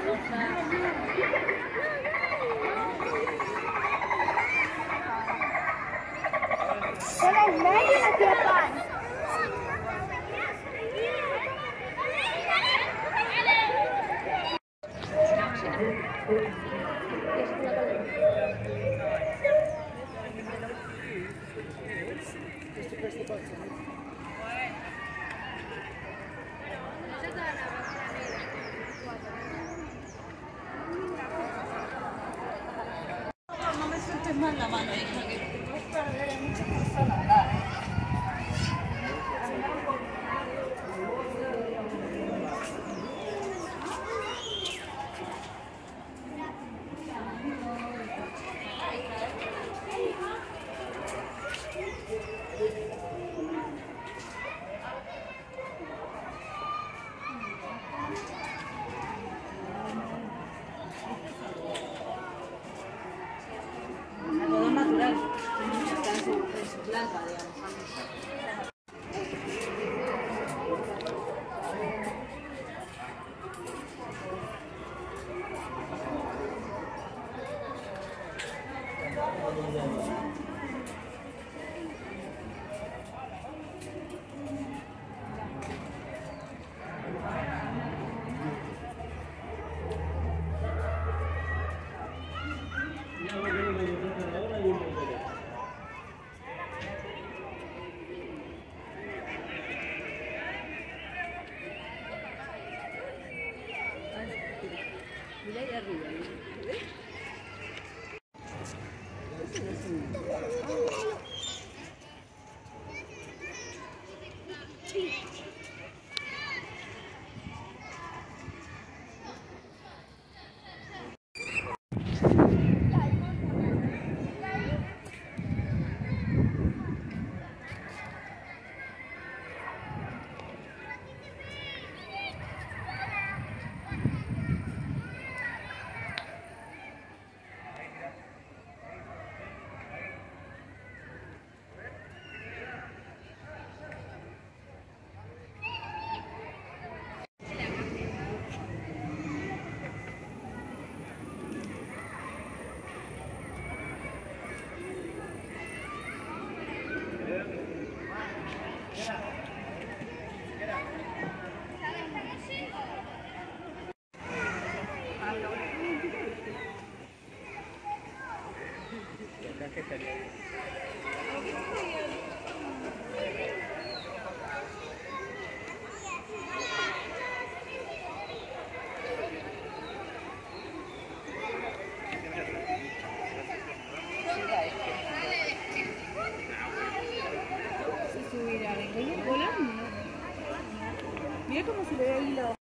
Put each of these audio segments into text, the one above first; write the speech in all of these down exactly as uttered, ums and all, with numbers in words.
There's many at your pond. No me sueltes más la mano, hija, que te puedes perder en muchas personas. Dale. Algodón natural, está en su, en su planta, digamos. Mira ahí arriba, ¿ves? Mira cómo se le ve ahí lo...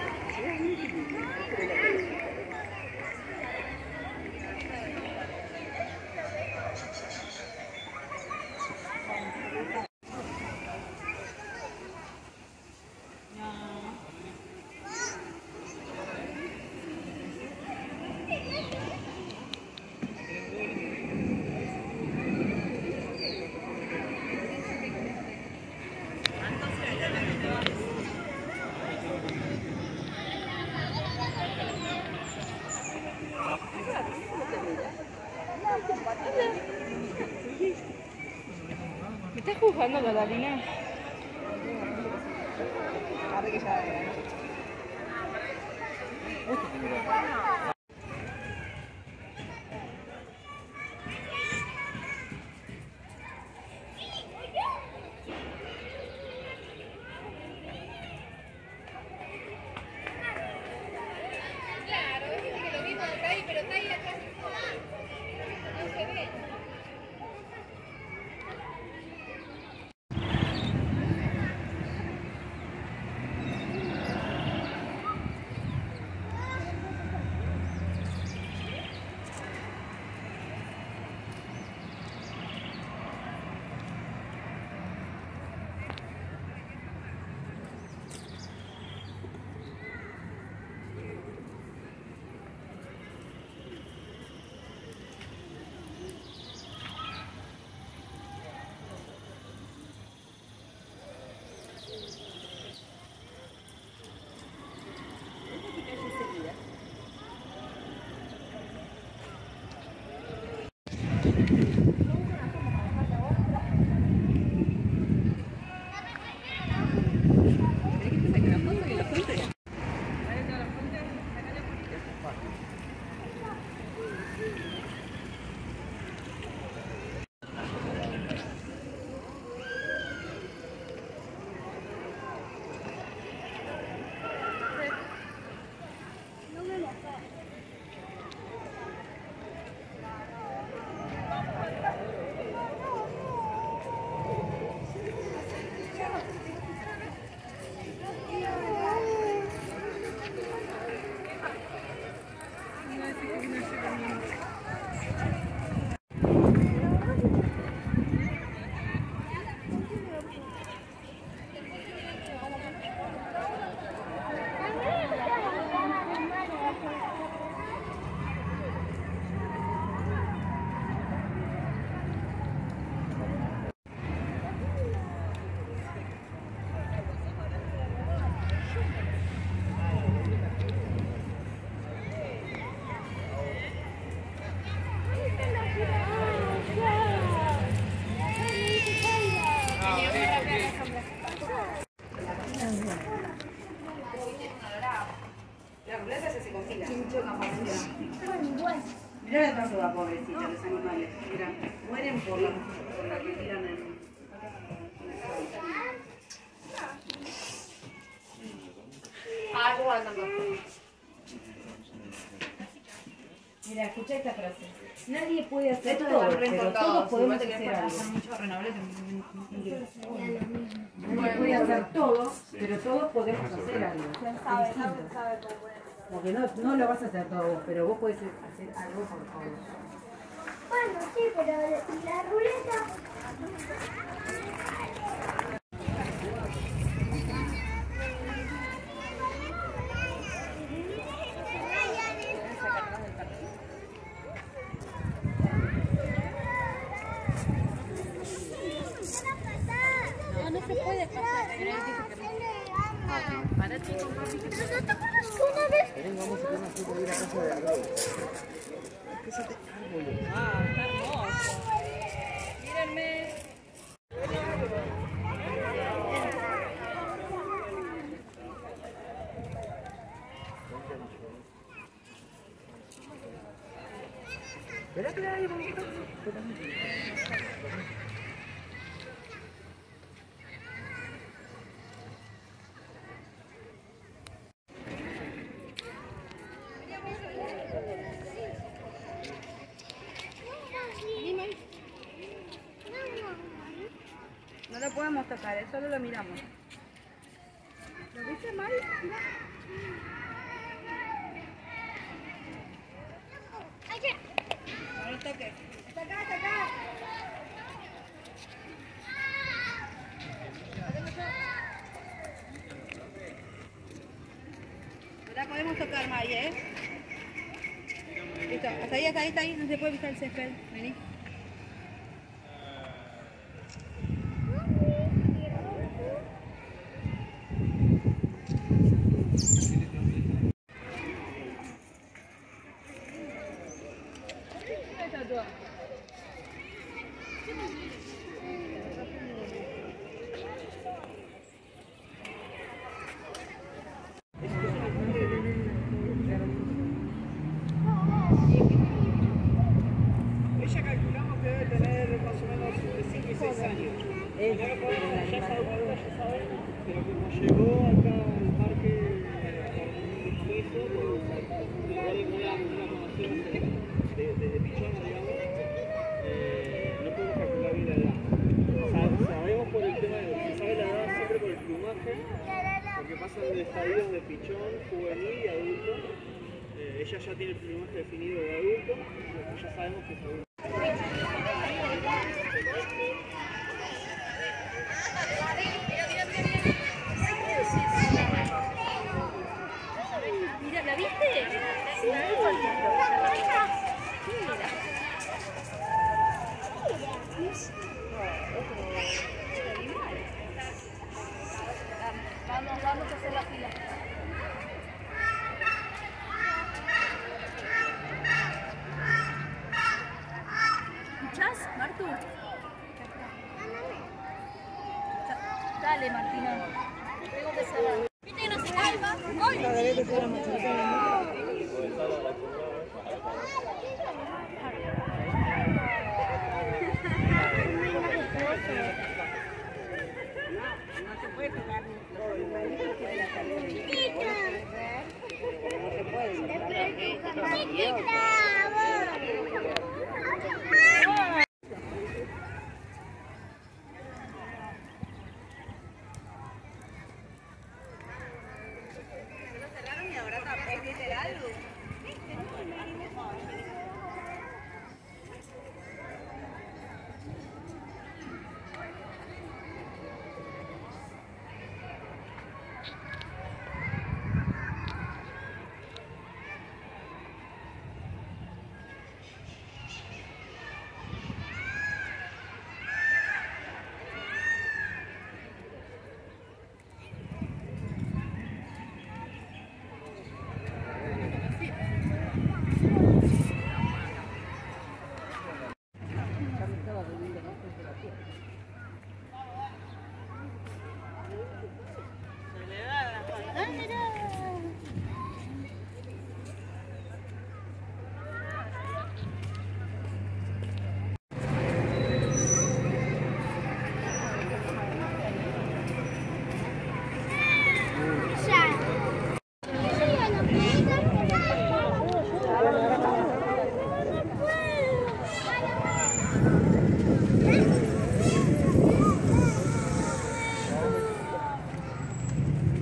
¿Me estás juzgando, Catalina? Ahora que ya... Mirá la tortuga, pobrecita, los animales. Mira, mueren por la, por la que tiran en... Ah, yo voy a cantar. Mira, escucha esta frase. Nadie puede hacer Esto todo, es pero todos podemos hacer algo. mucho renovable. Nadie puede hacer todo, pero todos podemos hacer algo. Sabe, sabe, sabe cómo puede. Porque no, no lo vas a hacer todo vos, pero vos podés hacer algo por todos. Bueno, sí, pero la ruleta... No, no se puede pasar. Para chicos, papi. ¿No te acuerdas que una vez... Vamos a tener así por ir a casa de Arroyo. Es que ese árbol. Ah, está hermoso. Mírenme. Espera que hay un No lo podemos tocar, eh, solo lo miramos. ¿Lo viste mal? No lo toques. Hasta acá, hasta acá. La podemos tocar, Mari, ¿eh? Listo, hasta ahí, hasta ahí, hasta ahí. No se puede pisar el césped. Vení. Ella calculamos que debe tener más o menos de cinco y seis años. Es Ya sabemos, ya sabemos, pero como llegó acá al parque suizo, por lugar de una conocción desde Pichona, digamos, eh, no podemos calcular bien la edad. Sa- Sabemos por el tema de, se sabe la edad siempre por el plumaje, porque pasan de estadios de pichón, juvenil y adulto. Eh, ella ya tiene el plumaje definido de adulto, ya sabemos que es adulto. Mira, ¿la viste? Sí. Mira. Vamos, vamos a hacer la fila. ¿Viste que no se calma? ¡Ay! No se puede tocar no se puede cerraron y ahora tampoco literal.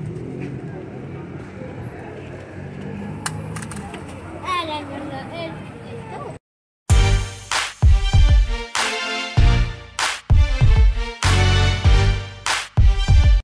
Ah, la verdad,